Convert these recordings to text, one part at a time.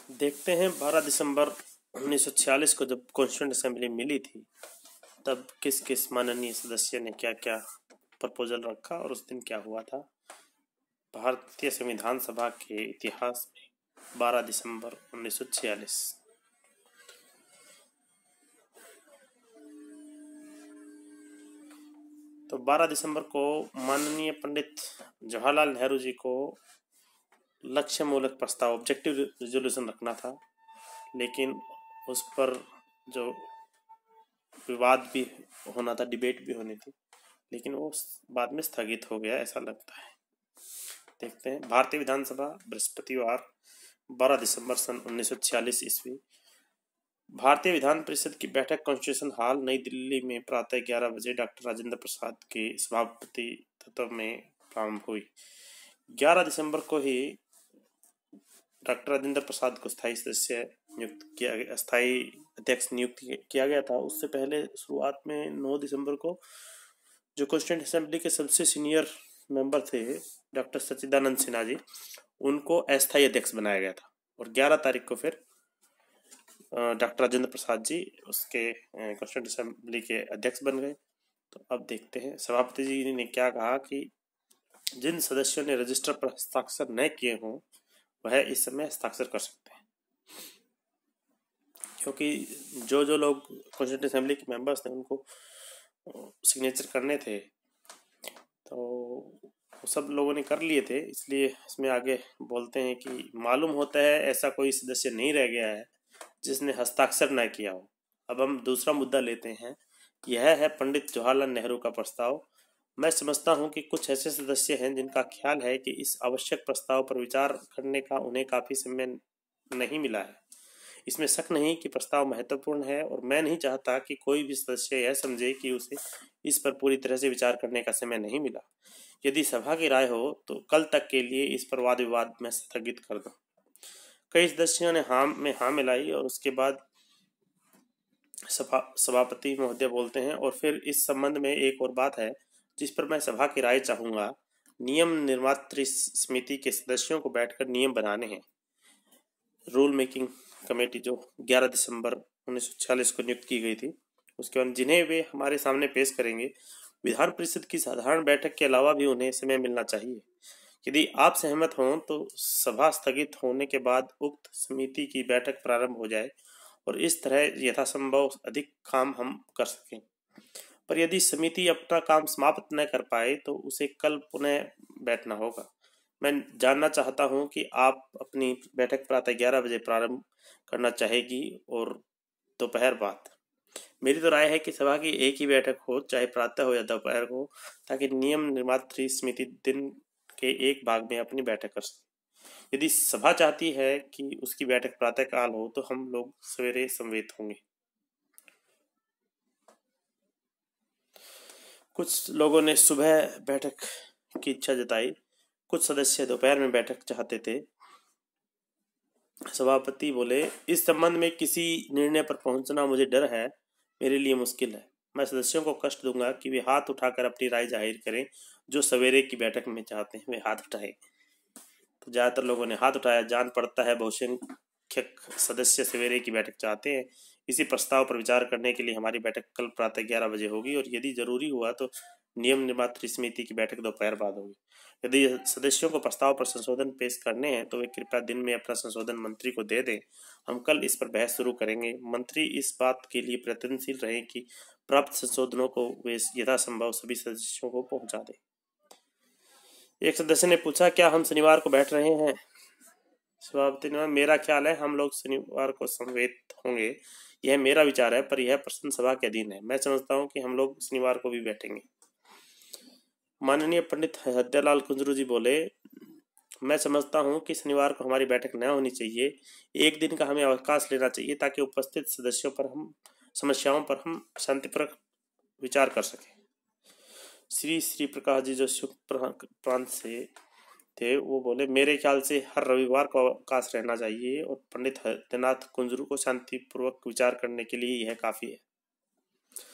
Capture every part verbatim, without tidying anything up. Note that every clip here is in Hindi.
देखते हैं बारह दिसंबर उन्नीस सौ छियालीस को जब कॉन्स्टिट्यूंट असेंबली मिली थी तब किस किस माननीय सदस्य ने क्या क्या प्रपोजल रखा और उस दिन क्या हुआ था। भारतीय संविधान सभा के इतिहास में बारह दिसंबर उन्नीस सौ छियालीस। तो बारह दिसंबर को माननीय पंडित जवाहरलाल नेहरू जी को लक्ष्य मूलक प्रस्ताव ऑब्जेक्टिव रिजोल्यूशन रखना था, लेकिन उस पर जो विवाद भी होना था, डिबेट भी होनी थी, लेकिन वो बाद में स्थगित हो गया ऐसा लगता है। देखते हैं। भारतीय विधानसभा बृहस्पतिवार बारह दिसंबर सन उन्नीस सौ छियालीस ईस्वी। भारतीय विधान परिषद की बैठक कॉन्स्टिट्यूशन हॉल नई दिल्ली में प्रातः ग्यारह बजे डॉक्टर राजेंद्र प्रसाद के सभापतित्व में प्रारंभ हुई। ग्यारह दिसंबर को ही डॉक्टर राजेंद्र प्रसाद को स्थायी सदस्य नियुक्त किया गया, स्थायी अध्यक्ष नियुक्त किया गया था। उससे पहले शुरुआत में नौ दिसंबर को जो कॉन्स्टिट्यूंट असेंबली के सबसे सीनियर मेंबर थे डॉक्टर सच्चिदानंद सिन्हा जी, उनको अस्थायी अध्यक्ष बनाया गया था और ग्यारह तारीख को फिर डॉक्टर राजेंद्र प्रसाद जी उसके कॉन्स्टिट्यूंट असेंबली के अध्यक्ष बन गए। तो अब देखते हैं सभापति जी ने क्या कहा कि जिन सदस्यों ने रजिस्टर पर हस्ताक्षर न किए हों वह इस समय हस्ताक्षर कर सकते हैं, क्योंकि जो जो लोग कॉन्स्टिट्यूंट असेंबली के मेंबर्स थे उनको सिग्नेचर करने थे तो वो सब लोगों ने कर लिए थे। इसलिए इसमें आगे बोलते हैं कि मालूम होता है ऐसा कोई सदस्य नहीं रह गया है जिसने हस्ताक्षर न किया हो। अब हम दूसरा मुद्दा लेते हैं, यह है पंडित जवाहरलाल नेहरू का प्रस्ताव। मैं समझता हूं कि कुछ ऐसे सदस्य हैं जिनका ख्याल है कि इस आवश्यक प्रस्ताव पर विचार करने का उन्हें काफी समय नहीं मिला है। इसमें शक नहीं कि प्रस्ताव महत्वपूर्ण है और मैं नहीं चाहता कि कोई भी सदस्य यह समझे कि उसे इस पर पूरी तरह से विचार करने का समय नहीं मिला। यदि सभा की राय हो तो कल तक के लिए इस पर वाद विवाद में स्थगित कर दो। कई सदस्यों ने हाँ में हाँ मिलाई और उसके बाद सभा सभापति महोदय बोलते हैं, और फिर इस संबंध में एक और बात है जिस पर मैं सभा की राय चाहूंगा। नियम निर्मात्री समिति के सदस्यों को बैठकर नियम बनाने हैं। रूल मेकिंग कमेटी जो ग्यारह दिसंबर उन्नीस सौ छियालीस को नियुक्त की गई थी, उसके बाद जिन्हें वे हमारे सामने पेश करेंगे। विधान परिषद की साधारण बैठक के अलावा भी उन्हें समय मिलना चाहिए। यदि आप सहमत हों तो सभा स्थगित होने के बाद उक्त समिति की बैठक प्रारंभ हो जाए और इस तरह यथासंभव अधिक काम हम कर सकें। पर यदि समिति अपना काम समाप्त न कर पाए तो उसे कल पुनः बैठना होगा। मैं जानना चाहता हूं कि आप अपनी बैठक प्रातः ग्यारह बजे प्रारंभ करना चाहेगी और दोपहर बाद। मेरी तो राय है कि सभा की एक ही बैठक हो, चाहे प्रातः हो या दोपहर हो, ताकि नियम निर्मात्री समिति दिन के एक भाग में अपनी बैठक कर सके। यदि सभा चाहती है कि उसकी बैठक प्रातः काल हो तो हम लोग सवेरे समवेत होंगे। कुछ लोगों ने सुबह बैठक की इच्छा जताई, कुछ सदस्य दोपहर में बैठक चाहते थे। सभापति बोले, इस संबंध में किसी निर्णय पर पहुंचना मुझे डर है, मेरे लिए मुश्किल है। मैं सदस्यों को कष्ट दूंगा कि वे हाथ उठाकर अपनी राय जाहिर करें। जो सवेरे की बैठक में चाहते हैं वे हाथ उठाएं। तो ज्यादातर लोगों ने हाथ उठाया। जान पड़ता है बहुसंख्यक सदस्य सवेरे की बैठक चाहते हैं। इसी प्रस्ताव पर विचार करने के लिए हमारी बैठक कल प्रातः ग्यारह बजे होगी और यदि जरूरी हुआ तो नियम निर्मात्री समिति की बैठक दोपहर बाद होगी। यदि सदस्यों को प्रस्ताव पर संशोधन पेश करने हैं तो वे कृपया दिन में अपना संशोधन मंत्री को दे दें। हम कल इस पर बहस शुरू करेंगे। मंत्री इस बात के लिए प्रयत्नशील रहें कि प्राप्त संशोधनों को वे यथासंभव सभी सदस्यों को पहुंचा दें। एक सदस्य ने पूछा, क्या हम शनिवार को बैठ रहे हैं? सभापति ने, मेरा ख्याल है हम लोग शनिवार को समवेत होंगे। यह मेरा विचार है, पर यह प्रश्न सभा के अधीन है। मैं समझता हूं कि हम लोग शनिवार को भी बैठेंगे। माननीय पंडित हृदयलाल कुंजरू जी बोले, मैं समझता हूं कि शनिवार को हमारी बैठक न होनी चाहिए। एक दिन का हमें अवकाश लेना चाहिए ताकि उपस्थित सदस्यों पर हम समस्याओं पर हम शांतिपूर्वक विचार कर सकें। श्री श्री प्रकाश जी जो शिव प्रांत से थे वो बोले, मेरे ख्याल से हर रविवार को अवकाश रहना चाहिए और पंडित हृदयनाथ कुंजरू को शांतिपूर्वक विचार करने के लिए यह काफी है।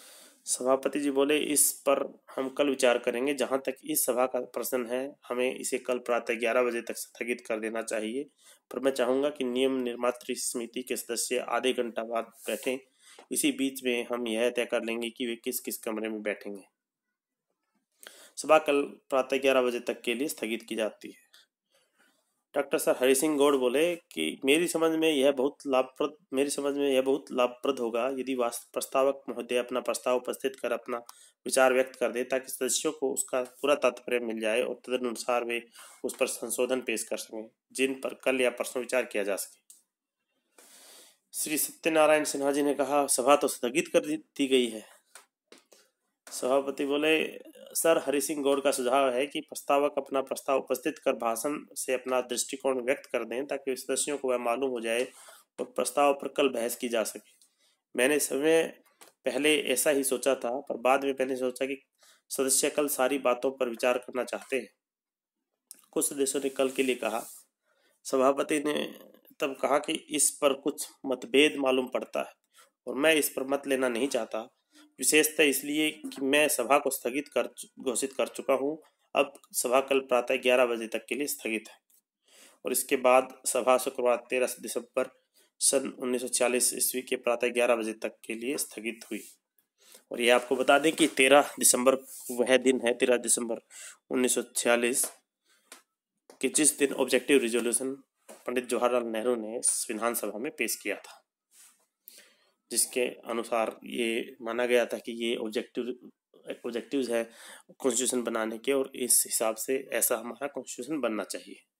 सभापति जी बोले, इस पर हम कल विचार करेंगे। जहां तक इस सभा का प्रश्न है, हमें इसे कल प्रातः ग्यारह बजे तक स्थगित कर देना चाहिए, पर मैं चाहूंगा कि नियम निर्मात्री समिति के सदस्य आधे घंटा बाद बैठें। इसी बीच में हम यह तय कर लेंगे कि वे किस किस कमरे में बैठेंगे। सभा कल प्रातः ग्यारह बजे तक के लिए स्थगित की जाती है। डॉक्टर सर हरि सिंह गौड़ बोले कि मेरी समझ में यह बहुत लाभप्रद मेरी समझ में यह बहुत लाभप्रद होगा यदि प्रस्तावक महोदय अपना प्रस्ताव उपस्थित कर अपना विचार व्यक्त कर दे, ताकि सदस्यों को उसका पूरा तात्पर्य मिल जाए और तदनुसार वे उस पर संशोधन पेश कर सकें, जिन पर कल या परसों विचार किया जा सके। श्री सत्यनारायण सिन्हा जी ने कहा, सभा तो स्थगित कर दी गई है। सभापति बोले, सर हरि सिंह गौड़ का सुझाव है कि प्रस्तावक अपना प्रस्ताव उपस्थित कर भाषण से अपना दृष्टिकोण व्यक्त कर दें, ताकि सदस्यों को वह मालूम हो जाए और प्रस्ताव पर कल बहस की जा सके। मैंने समय पहले ऐसा ही सोचा था, पर बाद में मैंने सोचा कि सदस्य कल सारी बातों पर विचार करना चाहते हैं। कुछ सदस्यों ने कल के लिए कहा। सभापति ने तब कहा कि इस पर कुछ मतभेद मालूम पड़ता है और मैं इस पर मत लेना नहीं चाहता, विशेषतः इसलिए कि मैं सभा को स्थगित कर घोषित कर चुका हूं। अब सभा कल प्रातः ग्यारह बजे तक के लिए स्थगित है और इसके बाद सभा शुक्रवार तेरह दिसंबर सन उन्नीस सौ छियालीस ईस्वी के प्रातः ग्यारह बजे तक के लिए स्थगित हुई। और ये आपको बता दें कि तेरह दिसंबर वह दिन है, तेरह दिसंबर उन्नीस सौ छियालीस कि जिस दिन ऑब्जेक्टिव रिजोल्यूशन पंडित जवाहरलाल नेहरू ने विधानसभा में पेश किया था, जिसके अनुसार ये माना गया था कि ये ऑब्जेक्टिव ऑब्जेक्टिव्स है कॉन्स्टिट्यूशन बनाने के और इस हिसाब से ऐसा हमारा कॉन्स्टिट्यूशन बनना चाहिए।